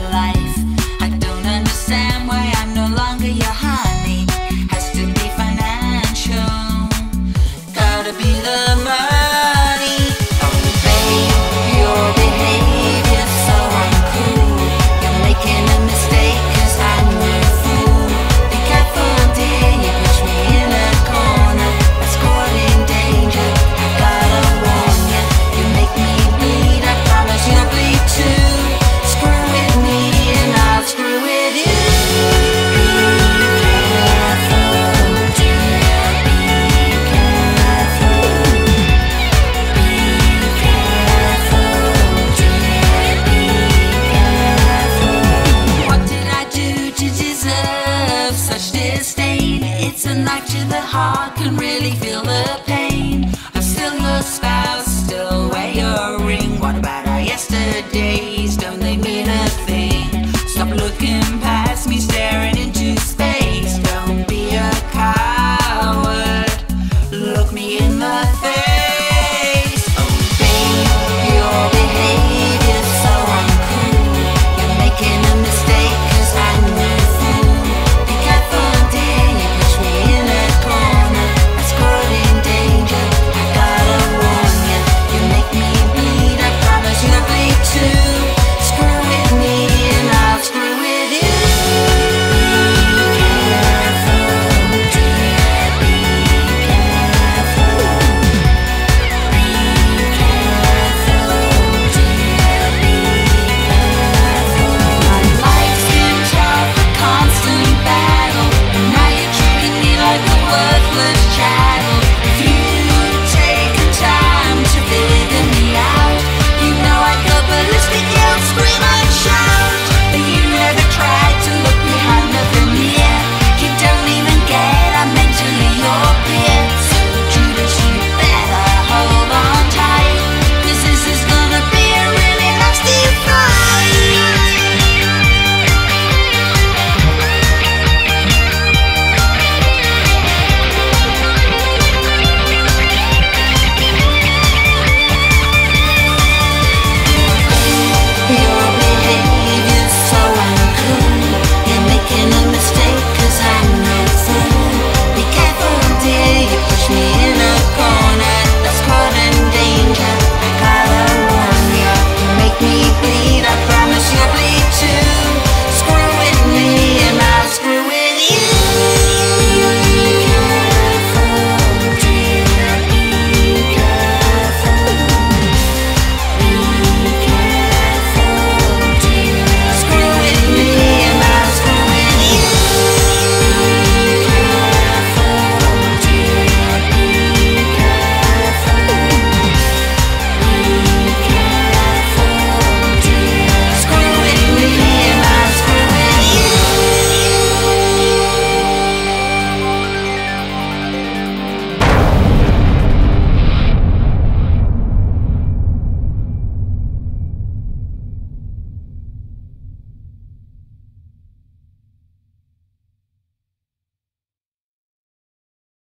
life. I don't understand why I'm no longer your honey. Has to be financial, gotta be the money. Oh babe, your behavior's so uncool. You're making a mistake, 'cause I'm your fool. Be careful dear, you push me in a corner that's courting danger. I gotta warn ya, you make me bleed, I promise you'll bleed too. Screw with me and I'll screw with you. Be careful dear, be careful. Be careful dear, be careful. What did I do to deserve such disdain? It's a knife to the heart, can really